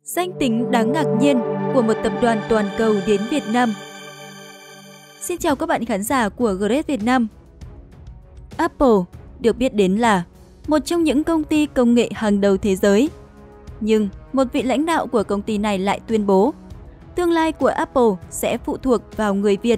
Danh tính đáng ngạc nhiên của một tập đoàn toàn cầu đến Việt Nam. Xin chào các bạn khán giả của Great Việt Nam. Apple được biết đến là một trong những công ty công nghệ hàng đầu thế giới. Nhưng một vị lãnh đạo của công ty này lại tuyên bố tương lai của Apple sẽ phụ thuộc vào người Việt.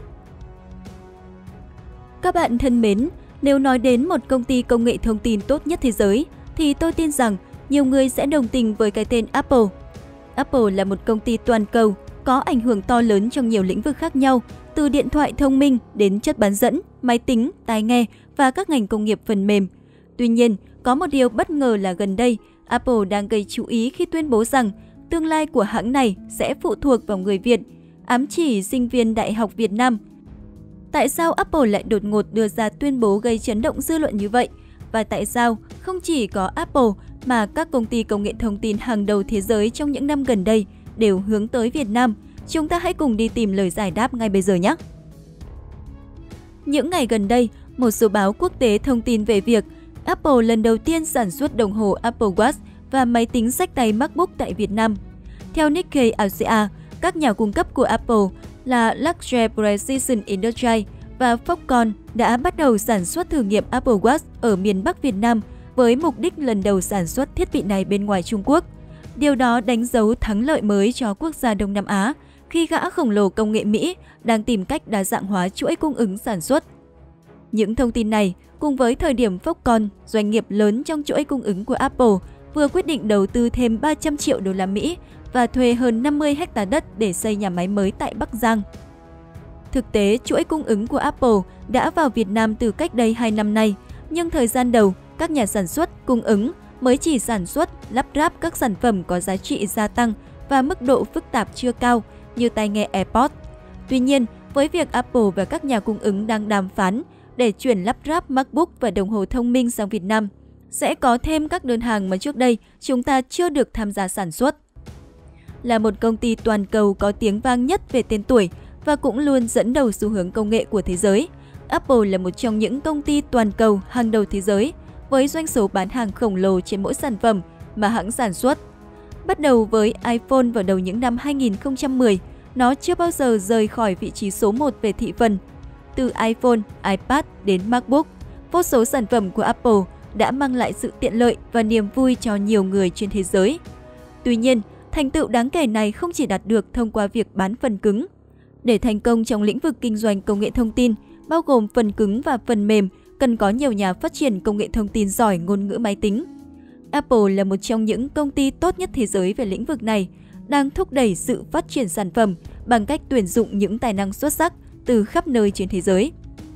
Các bạn thân mến, nếu nói đến một công ty công nghệ thông tin tốt nhất thế giới, thì tôi tin rằng nhiều người sẽ đồng tình với cái tên Apple. Apple là một công ty toàn cầu, có ảnh hưởng to lớn trong nhiều lĩnh vực khác nhau, từ điện thoại thông minh đến chất bán dẫn, máy tính, tai nghe và các ngành công nghiệp phần mềm. Tuy nhiên, có một điều bất ngờ là gần đây, Apple đang gây chú ý khi tuyên bố rằng tương lai của hãng này sẽ phụ thuộc vào người Việt, ám chỉ sinh viên Đại học Việt Nam. Tại sao Apple lại đột ngột đưa ra tuyên bố gây chấn động dư luận như vậy? Và tại sao không chỉ có Apple mà các công ty công nghệ thông tin hàng đầu thế giới trong những năm gần đây đều hướng tới Việt Nam? Chúng ta hãy cùng đi tìm lời giải đáp ngay bây giờ nhé! Những ngày gần đây, một số báo quốc tế thông tin về việc Apple lần đầu tiên sản xuất đồng hồ Apple Watch và máy tính xách tay MacBook tại Việt Nam. Theo Nikkei Asia, các nhà cung cấp của Apple là Luxray Precision Industries và Foxconn đã bắt đầu sản xuất thử nghiệm Apple Watch ở miền Bắc Việt Nam với mục đích lần đầu sản xuất thiết bị này bên ngoài Trung Quốc. Điều đó đánh dấu thắng lợi mới cho quốc gia Đông Nam Á khi gã khổng lồ công nghệ Mỹ đang tìm cách đa dạng hóa chuỗi cung ứng sản xuất. Những thông tin này cùng với thời điểm Foxconn, doanh nghiệp lớn trong chuỗi cung ứng của Apple, vừa quyết định đầu tư thêm 300 triệu đô la Mỹ và thuê hơn 50 ha đất để xây nhà máy mới tại Bắc Giang. Thực tế, chuỗi cung ứng của Apple đã vào Việt Nam từ cách đây 2 năm nay, nhưng thời gian đầu, các nhà sản xuất, cung ứng mới chỉ sản xuất, lắp ráp các sản phẩm có giá trị gia tăng và mức độ phức tạp chưa cao như tai nghe AirPods. Tuy nhiên, với việc Apple và các nhà cung ứng đang đàm phán để chuyển lắp ráp MacBook và đồng hồ thông minh sang Việt Nam, sẽ có thêm các đơn hàng mà trước đây chúng ta chưa được tham gia sản xuất. Là một công ty toàn cầu có tiếng vang nhất về tên tuổi và cũng luôn dẫn đầu xu hướng công nghệ của thế giới, Apple là một trong những công ty toàn cầu hàng đầu thế giới với doanh số bán hàng khổng lồ trên mỗi sản phẩm mà hãng sản xuất. Bắt đầu với iPhone vào đầu những năm 2010, nó chưa bao giờ rời khỏi vị trí số 1 về thị phần. Từ iPhone, iPad đến MacBook, vô số sản phẩm của Apple đã mang lại sự tiện lợi và niềm vui cho nhiều người trên thế giới. Tuy nhiên, thành tựu đáng kể này không chỉ đạt được thông qua việc bán phần cứng. Để thành công trong lĩnh vực kinh doanh công nghệ thông tin, bao gồm phần cứng và phần mềm, cần có nhiều nhà phát triển công nghệ thông tin giỏi ngôn ngữ máy tính. Apple là một trong những công ty tốt nhất thế giới về lĩnh vực này, đang thúc đẩy sự phát triển sản phẩm bằng cách tuyển dụng những tài năng xuất sắc từ khắp nơi trên thế giới.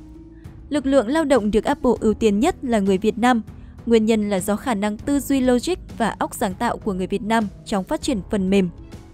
Lực lượng lao động được Apple ưu tiên nhất là người Việt Nam. Nguyên nhân là do khả năng tư duy logic và óc sáng tạo của người Việt Nam trong phát triển phần mềm.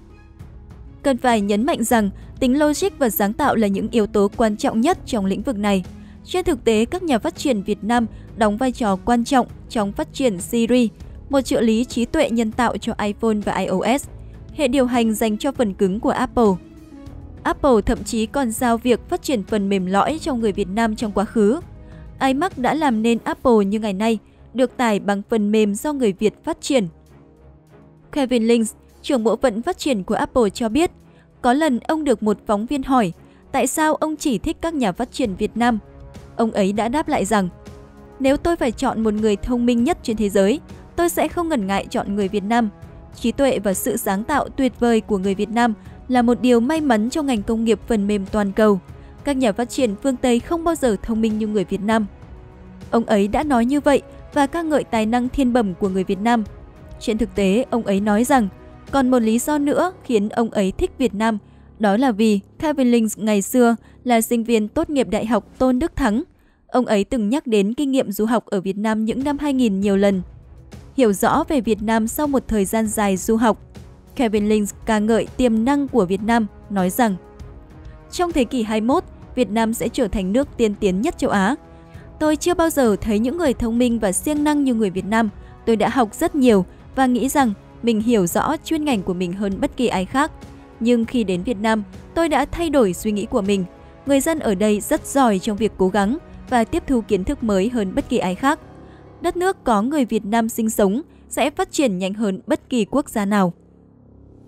Cần phải nhấn mạnh rằng tính logic và sáng tạo là những yếu tố quan trọng nhất trong lĩnh vực này. Trên thực tế, các nhà phát triển Việt Nam đóng vai trò quan trọng trong phát triển Siri, một trợ lý trí tuệ nhân tạo cho iPhone và iOS, hệ điều hành dành cho phần cứng của Apple. Apple thậm chí còn giao việc phát triển phần mềm lõi cho người Việt Nam trong quá khứ. iMac đã làm nên Apple như ngày nay, được tải bằng phần mềm do người Việt phát triển. Kevin Lynch, trưởng bộ phận phát triển của Apple cho biết, có lần ông được một phóng viên hỏi tại sao ông chỉ thích các nhà phát triển Việt Nam. Ông ấy đã đáp lại rằng, nếu tôi phải chọn một người thông minh nhất trên thế giới, tôi sẽ không ngần ngại chọn người Việt Nam. Trí tuệ và sự sáng tạo tuyệt vời của người Việt Nam là một điều may mắn cho ngành công nghiệp phần mềm toàn cầu. Các nhà phát triển phương Tây không bao giờ thông minh như người Việt Nam. Ông ấy đã nói như vậy và ca ngợi tài năng thiên bẩm của người Việt Nam. Trên thực tế, ông ấy nói rằng, còn một lý do nữa khiến ông ấy thích Việt Nam, đó là vì Kevin Lynch ngày xưa là sinh viên tốt nghiệp Đại học Tôn Đức Thắng. Ông ấy từng nhắc đến kinh nghiệm du học ở Việt Nam những năm 2000 nhiều lần. Hiểu rõ về Việt Nam sau một thời gian dài du học, Kevin Lynch ca ngợi tiềm năng của Việt Nam, nói rằng trong thế kỷ 21, Việt Nam sẽ trở thành nước tiên tiến nhất châu Á. Tôi chưa bao giờ thấy những người thông minh và siêng năng như người Việt Nam. Tôi đã học rất nhiều và nghĩ rằng mình hiểu rõ chuyên ngành của mình hơn bất kỳ ai khác. Nhưng khi đến Việt Nam, tôi đã thay đổi suy nghĩ của mình. Người dân ở đây rất giỏi trong việc cố gắng và tiếp thu kiến thức mới hơn bất kỳ ai khác. Đất nước có người Việt Nam sinh sống sẽ phát triển nhanh hơn bất kỳ quốc gia nào.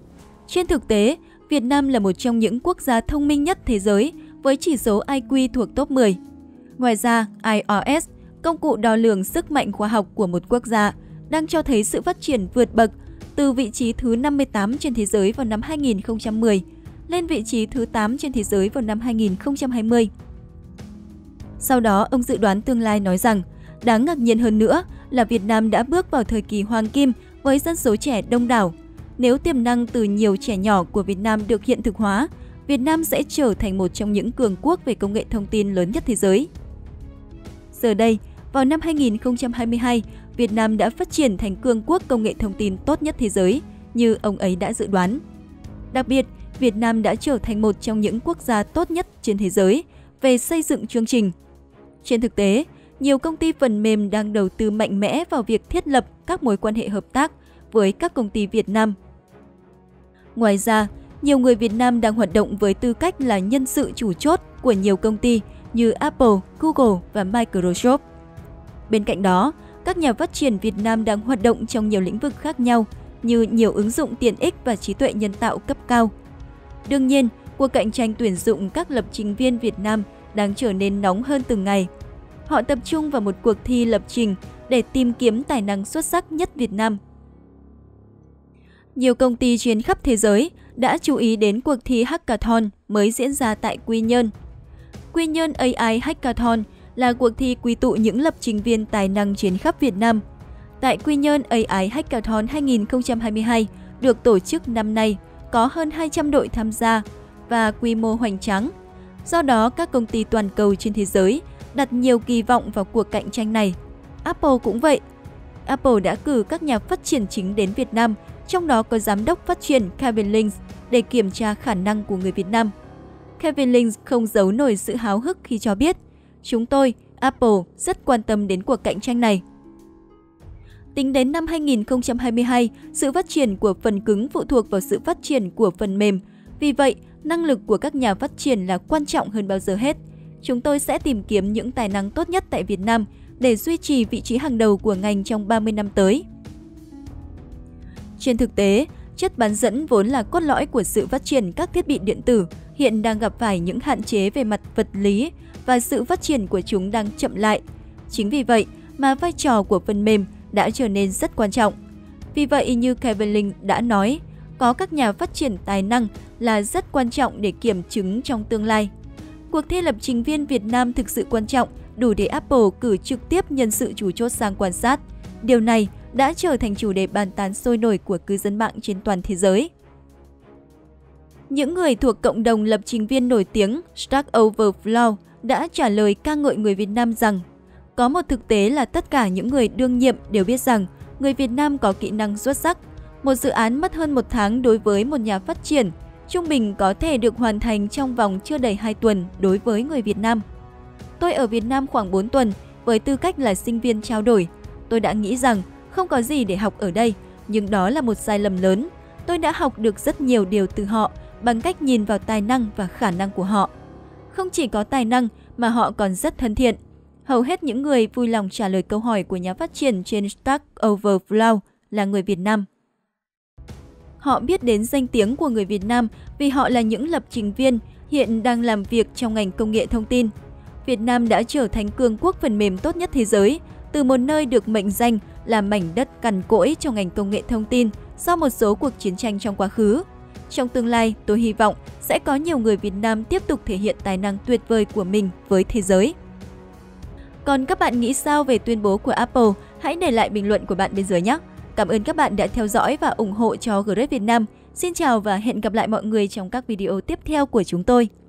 Trên thực tế, Việt Nam là một trong những quốc gia thông minh nhất thế giới với chỉ số IQ thuộc top 10. Ngoài ra, IRS, công cụ đo lường sức mạnh khoa học của một quốc gia, đang cho thấy sự phát triển vượt bậc từ vị trí thứ 58 trên thế giới vào năm 2010 lên vị trí thứ 8 trên thế giới vào năm 2020. Sau đó, ông dự đoán tương lai nói rằng, đáng ngạc nhiên hơn nữa là Việt Nam đã bước vào thời kỳ hoàng kim với dân số trẻ đông đảo. Nếu tiềm năng từ nhiều trẻ nhỏ của Việt Nam được hiện thực hóa, Việt Nam sẽ trở thành một trong những cường quốc về công nghệ thông tin lớn nhất thế giới. Giờ đây, vào năm 2022, Việt Nam đã phát triển thành cường quốc công nghệ thông tin tốt nhất thế giới, như ông ấy đã dự đoán. Đặc biệt, Việt Nam đã trở thành một trong những quốc gia tốt nhất trên thế giới về xây dựng chương trình. Trên thực tế, nhiều công ty phần mềm đang đầu tư mạnh mẽ vào việc thiết lập các mối quan hệ hợp tác với các công ty Việt Nam. Ngoài ra, nhiều người Việt Nam đang hoạt động với tư cách là nhân sự chủ chốt của nhiều công ty như Apple, Google và Microsoft. Bên cạnh đó, các nhà phát triển Việt Nam đang hoạt động trong nhiều lĩnh vực khác nhau như nhiều ứng dụng tiện ích và trí tuệ nhân tạo cấp cao. Đương nhiên, cuộc cạnh tranh tuyển dụng các lập trình viên Việt Nam đang trở nên nóng hơn từng ngày. Họ tập trung vào một cuộc thi lập trình để tìm kiếm tài năng xuất sắc nhất Việt Nam. Nhiều công ty trên khắp thế giới đã chú ý đến cuộc thi Hackathon mới diễn ra tại Quy Nhơn. Quy Nhơn AI Hackathon là cuộc thi quy tụ những lập trình viên tài năng trên khắp Việt Nam. Tại Quy Nhơn AI Hackathon 2022 được tổ chức năm nay, có hơn 200 đội tham gia và quy mô hoành tráng. Do đó, các công ty toàn cầu trên thế giới đặt nhiều kỳ vọng vào cuộc cạnh tranh này. Apple cũng vậy. Apple đã cử các nhà phát triển chính đến Việt Nam, trong đó có giám đốc phát triển Kevin Lynch để kiểm tra khả năng của người Việt Nam. Kevin Lynch không giấu nổi sự háo hức khi cho biết, chúng tôi, Apple, rất quan tâm đến cuộc cạnh tranh này. Tính đến năm 2022, sự phát triển của phần cứng phụ thuộc vào sự phát triển của phần mềm. Vì vậy, năng lực của các nhà phát triển là quan trọng hơn bao giờ hết. Chúng tôi sẽ tìm kiếm những tài năng tốt nhất tại Việt Nam để duy trì vị trí hàng đầu của ngành trong 30 năm tới. Trên thực tế, chất bán dẫn vốn là cốt lõi của sự phát triển các thiết bị điện tử hiện đang gặp phải những hạn chế về mặt vật lý và sự phát triển của chúng đang chậm lại. Chính vì vậy mà vai trò của phần mềm đã trở nên rất quan trọng. Vì vậy, như Kevin Lynch đã nói, có các nhà phát triển tài năng là rất quan trọng để kiểm chứng trong tương lai. Cuộc thi lập trình viên Việt Nam thực sự quan trọng, đủ để Apple cử trực tiếp nhân sự chủ chốt sang quan sát. Điều này đã trở thành chủ đề bàn tán sôi nổi của cư dân mạng trên toàn thế giới. Những người thuộc cộng đồng lập trình viên nổi tiếng Stack Overflow đã trả lời ca ngợi người Việt Nam rằng có một thực tế là tất cả những người đương nhiệm đều biết rằng người Việt Nam có kỹ năng xuất sắc. Một dự án mất hơn 1 tháng đối với một nhà phát triển, trung bình có thể được hoàn thành trong vòng chưa đầy 2 tuần đối với người Việt Nam. Tôi ở Việt Nam khoảng 4 tuần với tư cách là sinh viên trao đổi. Tôi đã nghĩ rằng không có gì để học ở đây, nhưng đó là một sai lầm lớn. Tôi đã học được rất nhiều điều từ họ bằng cách nhìn vào tài năng và khả năng của họ. Không chỉ có tài năng mà họ còn rất thân thiện. Hầu hết những người vui lòng trả lời câu hỏi của nhà phát triển trên Stack Overflow là người Việt Nam. Họ biết đến danh tiếng của người Việt Nam vì họ là những lập trình viên hiện đang làm việc trong ngành công nghệ thông tin. Việt Nam đã trở thành cường quốc phần mềm tốt nhất thế giới, từ một nơi được mệnh danh là mảnh đất cằn cỗi trong ngành công nghệ thông tin sau một số cuộc chiến tranh trong quá khứ. Trong tương lai, tôi hy vọng sẽ có nhiều người Việt Nam tiếp tục thể hiện tài năng tuyệt vời của mình với thế giới. Còn các bạn nghĩ sao về tuyên bố của Apple? Hãy để lại bình luận của bạn bên dưới nhé! Cảm ơn các bạn đã theo dõi và ủng hộ cho Grab Việt Nam. Xin chào và hẹn gặp lại mọi người trong các video tiếp theo của chúng tôi.